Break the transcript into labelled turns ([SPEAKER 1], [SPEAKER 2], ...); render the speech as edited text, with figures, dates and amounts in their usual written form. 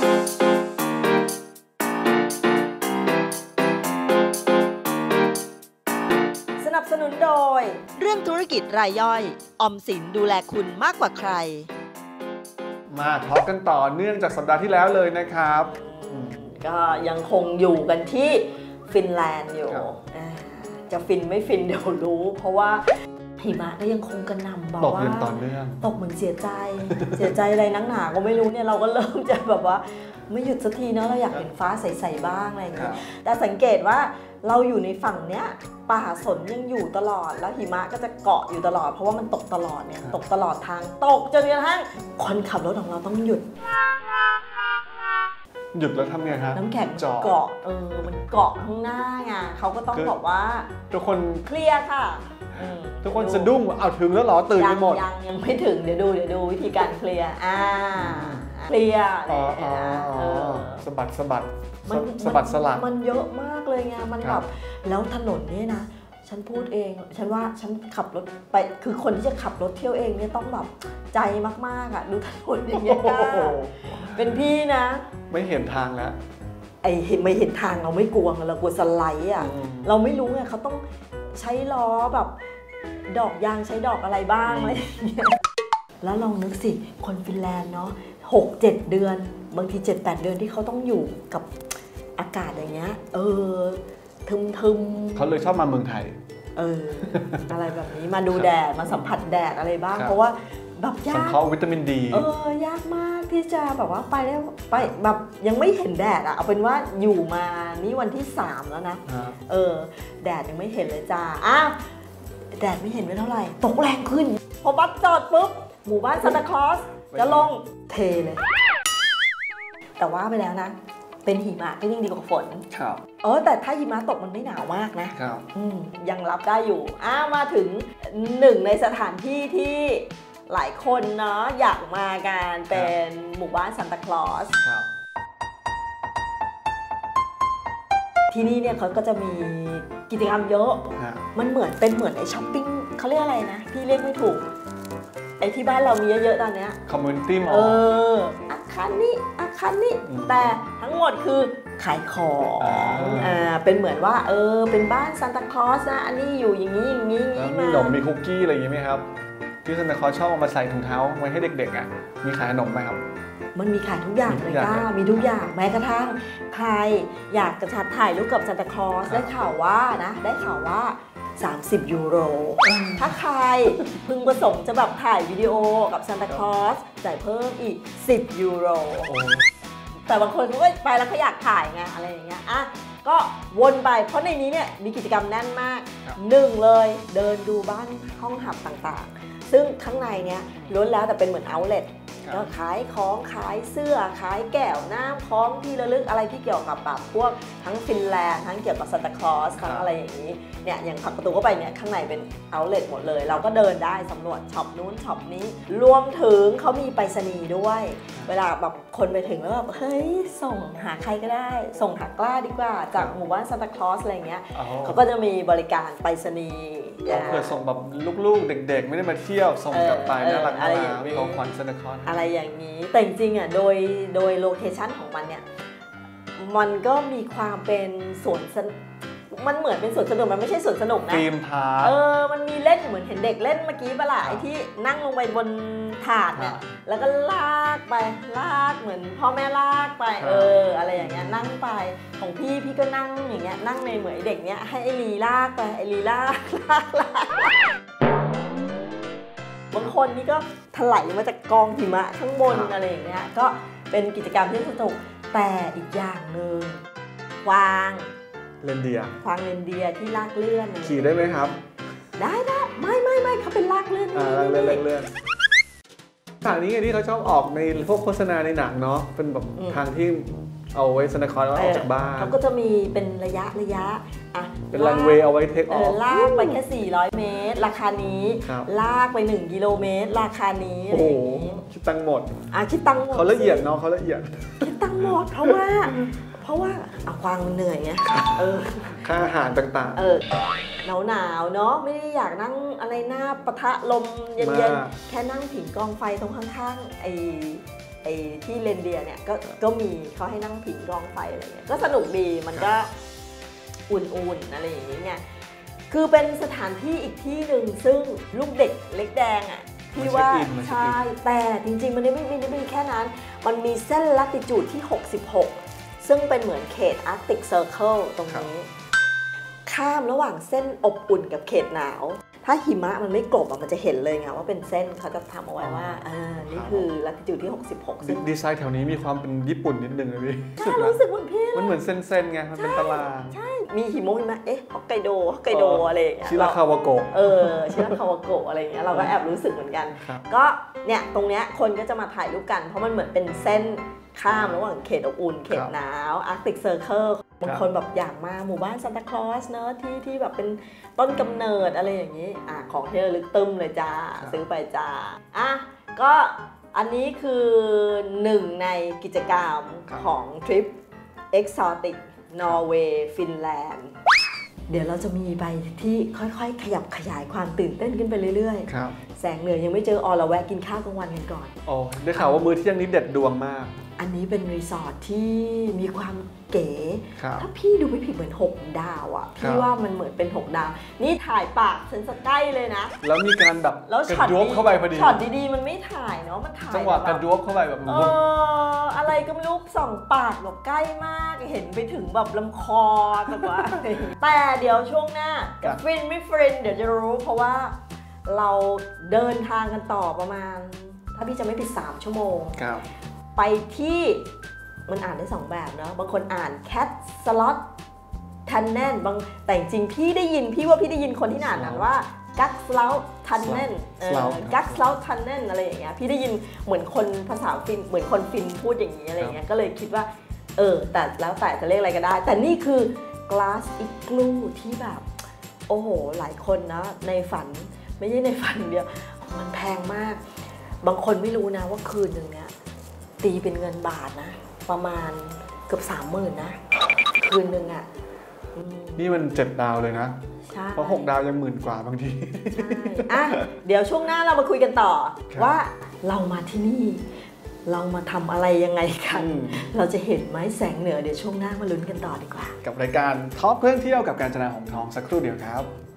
[SPEAKER 1] สนับสนุนโดยเรื่องธุรกิจรายย่อยออมสินดูแลคุณมากกว่าใคร
[SPEAKER 2] มาทอล์กกันต่อเนื่องจากสัปดาห์ที่แล้วเลยนะครับ
[SPEAKER 1] ก็ยังคงอยู่กันที่ฟินแลนด์อยู่จะฟินไม่ฟินเดี๋ยวรู้ เพราะว่าหิมะก็ยังคงกระหน่ำบอกว่าตกต่อเนื่องตกเหมือนเสียใจ อะไรนักหนาก็ไม่รู้เนี่ยเราก็เริ่มจะแบบว่าไม่หยุดสักทีเนาะเราอยากเห็นฟ้าใสๆบ้างอะไรอย่างเงี้ยแต่สังเกตว่าเราอยู่ในฝั่งเนี้ยป่าสนยังอยู่ตลอดแล้วหิมะก็จะเกาะอยู่ตลอดเพราะว่ามันตกตลอดเนี่ยตกตลอดทางตกจนกระทั่งคนขับรถของเราต้องหยุด
[SPEAKER 2] แล้วทำไงครับ
[SPEAKER 1] น้ำแข็งเกาะมันเกาะข้างหน้าไงเขาก็ต้องบอกว่า
[SPEAKER 2] ทุกคน
[SPEAKER 1] เคลียร์ค่ะ
[SPEAKER 2] ทุกคนสะดุ้งเอาถึงแล้วหรอตื่นไปหมด
[SPEAKER 1] ยังไม่ถึงเดี๋ยวดูวิธีการเคลียร์เคลียร์
[SPEAKER 2] สะบัดสลัด
[SPEAKER 1] มันเยอะมากเลยไงมันแบบแล้วถนนนี่นะฉันพูดเองฉันว่าฉันขับรถไปคือคนที่จะขับรถเที่ยวเองเนี่ยต้องแบบใจมากๆอ่ะดูถนนอย่างเงี้ยเป็นพี่นะ
[SPEAKER 2] ไม่เห็นทางแล้ว
[SPEAKER 1] ไม่เห็นทางเราไม่กลัวเรากลัวสไลด์อ่ะเราไม่รู้ไงเขาต้องใช้ล้อแบบดอกยางใช้ดอกอะไรบ้างอะไรอย่างเงี้ยแล้วลองนึกสิคนฟินแลนด์เนาะ6-7 เดือนบางที 7-8 เดือนที่เขาต้องอยู่กับอากาศอย่างเงี้ยทึม
[SPEAKER 2] เขาเลยชอบมาเมืองไทย
[SPEAKER 1] อะไรแบบนี้มาดูแดดมาสัมผัสแดดอะไรบ้างเพราะว่าแบบยาก
[SPEAKER 2] สังเคราะห์วิตามินดี
[SPEAKER 1] ยากมากที่จะแบบว่าไปแล้วไปแบบยังไม่เห็นแดดอ่ะเอาเป็นว่าอยู่มานี่วันที่3แล้วนะแดดยังไม่เห็นเลยจ้าแดดไม่เห็นไม่เท่าไหร่ตกแรงขึ้นพอบัสจอดปุ๊บหมู่บ้านซานตาคลอสจะลงเทเลยแต่ว่าไปแล้วนะเป็นหิมะก็ยิ่งดีกว่าฝนแต่ถ้าหิมะตกมันไม่หนาวมากนะยังรับได้อยู่มาถึงหนึ่งในสถานที่ที่หลายคนเนาะอยากมากันเป็นหมู่บ้านซานตาคลอสที่นี่เนี่ยเขาก็จะมีกิจกรรมเยอะมันเหมือนไอช้อปปิ้งเขาเรียกอะไรนะพี่เรียกไม่ถูกไอที่บ้านเรามีเยอะๆตอนเนี้ย
[SPEAKER 2] คอมมูนิตี้มอลล์
[SPEAKER 1] อาคารนี้แต่ทั้งหมดคือขายของเป็นเหมือนว่าเป็นบ้านซานตาคลอสนะอันนี้อยู่อย่างนี้มามี
[SPEAKER 2] ขนมมีคุกกี้อะไรอย่างนี้ไหมครับที่ซานตาคลอสชอบเอามาใส่ถุงเท้าไว้ให้เด็กๆมีขายขนมไหมครับ
[SPEAKER 1] มันมีขายทุกอย่างเลยค่ะมีทุกอย่างแม้กระทั่งใครอยากจะถ่ายรูปกับซานตาคลอสได้ข่าวว่า30 ยูโรถ้าใครพึงประสงค์จะแบบถ่ายวิดีโอกับซานตาคลอสจ่ายเพิ่มอีก10 ยูโรแต่บางคนเขาก็ไปแล้วเขาอยากถ่ายไงอะไรอย่างเงี้ยก็วนไปเพราะในนี้เนี่ยมีกิจกรรมแน่นมาก1เลยเดินดูบ้านห้องหับต่างๆซึ่งข้างในเนี่ยล้วนแล้วแต่เป็นเหมือนเอาท์เล็ตก็ขายของขายเสื้อขายแก้วน้ำของที่ระลึกอะไรที่เกี่ยวกับแบบพวกทั้งฟินแลนด์ทั้งเกี่ยวกับซานตาคลอสทั้งอะไรอย่างนี้เนี่ยอย่างผลักประตูเข้าไปเนี่ยข้างในเป็นเอาท์เล็ตหมดเลยเราก็เดินได้สำรวจช็อปนู้นช็อปนี้รวมถึงเขามีไปรษณีย์ด้วยเวลาแบบคนไปถึงแล้วแบบเฮ้ยส่งหาใครก็ได้ส่งหากล้าดีกว่าจากหมู่บ้านซานตาคลอสอะไรเงี้ยเขาก็จะมีบริการไปรษณีย์
[SPEAKER 2] เพื่อส่งแบบลูกๆเด็กๆไม่ได้มาเที่ยวส่งกลับไปน่ารักมีของขวัญซานตาคลอส
[SPEAKER 1] อะไรอย่างนี้แต่จริงๆโดยโลเคชั่นของมันเนี่ยมันก็มีความเป็นสวนมันเหมือนเป็นสวนสนุกมันไม่ใช่สวนสนุกนะ
[SPEAKER 2] ธีมพาร์ค
[SPEAKER 1] มันมีเล่นเหมือนเห็นเด็กเล่นเมื่อกี้ปะล่ะไอ้ที่นั่งลงไปบนถาดเนี่ยแล้วก็ลากเหมือนพ่อแม่ลากไปอะไรอย่างเงี้ยนั่งไปของพี่ก็นั่งอย่างเงี้ยนั่งในเหมือนเด็กเนี้ยให้ไอลีลากไปไอลีลากบางคนนี่ก็ถลายมาจากกองหิมะข้างบนอะไรอย่างเงี้ยก็เป็นกิจกรรมที่สนุกแต่อีกอย่างหนึ่งกวาง
[SPEAKER 2] เรนเดียร์
[SPEAKER 1] ที่ลากเลื่อน
[SPEAKER 2] ขี่ได้ไหมครับ
[SPEAKER 1] ได้ไม่เขาเป็นลากเลื่อน
[SPEAKER 2] ทางนี้ไงที่เขาชอบออกในพวกโฆษณาในหนังเนาะเป็นแบบทางที่เอาไว้ซานตาคลอสออกจากบ้าน
[SPEAKER 1] เขาก็จะมีเป็นระยะ
[SPEAKER 2] เป็นรันเวย์เอาไว้เทคออฟ
[SPEAKER 1] ลากไปแค่400 เมตรราคานี้ลากไป1 กิโลเมตรราคานี้อะไรอย่างนี้
[SPEAKER 2] คิดตังค์หมด
[SPEAKER 1] คิดตังค์หมด
[SPEAKER 2] เขาละเอียดเนาะเขาละเอียด
[SPEAKER 1] คิดตังค์หมดเพราะว่าควางมันเหนื่อยไง
[SPEAKER 2] ค่าอาหารต่าง
[SPEAKER 1] ๆหนาวเนาะไม่ได้อยากนั่งอะไรหน้าปะทะลมเย็นๆแค่นั่งผิงกองไฟตรงข้างๆไอ้ไอ้ที่เรนเดียร์เนี่ยก็มีเขาให้นั่งผิงกองไฟอะไรเงี้ยก็สนุกดีมันก็อุ่นๆอะไรอย่างเงี้ยคือเป็นสถานที่อีกที่หนึ่งซึ่งลูกเด็กเล็กแดงอ่ะพี่ว่าใช่แต่จริงๆมันไม่ได้มีแค่นั้นมันมีเส้นลัติจูดที่ 66ซึ่งเป็นเหมือนเขตอาร์กติกเซอร์เคิลตรงนี้ข้ามระหว่างเส้นอบอุ่นกับเขตหนาวถ้าหิมะมันไม่กลบมันจะเห็นเลยไงว่าเป็นเส้นเขาจะทำเอาไว้ว่านี่คือลัติจูดที่ 66ซึ่ง
[SPEAKER 2] ดีไซน์แถวนี้มีความเป็นญี่ปุ่นนิดนึงเลยพี่
[SPEAKER 1] รู้สึกเหมือนพี่
[SPEAKER 2] มันเหมือนเส้นๆไงมันเป็นตาราง
[SPEAKER 1] ใช่มีหิมะฮอกไกโดอะไรอย่างเงี้ย
[SPEAKER 2] ชิราคาวาโกะ
[SPEAKER 1] ชิราคาวาโกะอะไรอย่างเงี้ยเราก็แอบรู้สึกเหมือนกันก็เนี่ยตรงเนี้ยคนก็จะมาถ่ายรูปกันเพราะมันเหมือนเป็นเส้นข้ามระหว่างเขตอบอุ่นเขตหนาวอาร์กติกเซอร์เคิลบางคนแบบอยากมาหมู่บ้านซานตาคลอสเนอะที่แบบเป็นต้นกำเนิดอะไรอย่างนี้ของที่ระลึกตึมเลยจ้าซื้อไปจ้าก็อันนี้คือหนึ่งในกิจกรรมของทริป Exotic นอร์เวย์ฟินแลนด์เดี๋ยวเราจะมีไปที่ค่อยๆขยับขยายความตื่นเต้นขึ้นไปเรื่อยๆแสงเหนือยังไม่เจอเราแวะกินข้าวกลางวันกันก่อน
[SPEAKER 2] ได้ข่าวว่ามื้อเที่ยงนี้เด็ดดวงมาก
[SPEAKER 1] อันนี้เป็นรีสอร์ทที่มีความเก๋ถ้าพี่ดูไม่ผิดเหมือน6ดาวอ่ะพี่ว่ามันเหมือนเป็น6ดาวนี่ถ่ายปากฉันสใกล้เลยนะ
[SPEAKER 2] แล้วมีการแบบกระดวบเข้าไปพอดี
[SPEAKER 1] ช็อตดีๆมันไม่ถ่ายเนาะมันถ่าย
[SPEAKER 2] จังหวะกระดวบเข้าไปแบบ
[SPEAKER 1] อะไรก็ไม่รู้ส่องปากแบบใกล้มากเห็นไปถึงแบบลำคอแบบว่าแต่เดี๋ยวช่วงหน้าฟินไม่ฟินเดี๋ยวจะรู้เพราะว่าเราเดินทางกันต่อประมาณถ้าพี่จะไม่ผิด3 ชั่วโมงไปที่มันอ่านได้2แบบเนาะบางคนอ่าน cat slot tunnel แต่จริงพี่ได้ยินคนที่อ่านนั้นว่า กักสลาวทันเน่นกักสลาวทันเน่นอะไรอย่างเงี้ยพี่ได้ยินเหมือนคนภาษาฟินเหมือนคนฟินพูดอย่างนี้อะไรเงี้ยก็เลยคิดว่าแต่แล้วแต่จะเรียกอะไรก็ได้แต่นี่คือ glass igloo ที่แบบโอ้โหหลายคนนะในฝันไม่ใช่ในฝันเดียวมันแพงมากบางคนไม่รู้นะว่าคืนหนึ่งเนี้ยตีเป็นเงินบาทนะประมาณเกือบ 30,000 นะคืนหนึ่งอ่ะ
[SPEAKER 2] นี่มัน7 ดาวเลยนะเพราะ6 ดาวยัง10,000 กว่าบางที
[SPEAKER 1] ใช่เดี๋ยวช่วงหน้าเรามาคุยกันต่อว่าเรามาที่นี่เรามาทำอะไรยังไงกันเราจะเห็นไหมแสงเหนือเดี๋ยวช่วงหน้ามาลุ้นกันต่อดีกว่า
[SPEAKER 2] กับรายการท็อปเรื่องเที่ยวกับกาญจนาหงส์ทองสักครู่เดียวครับ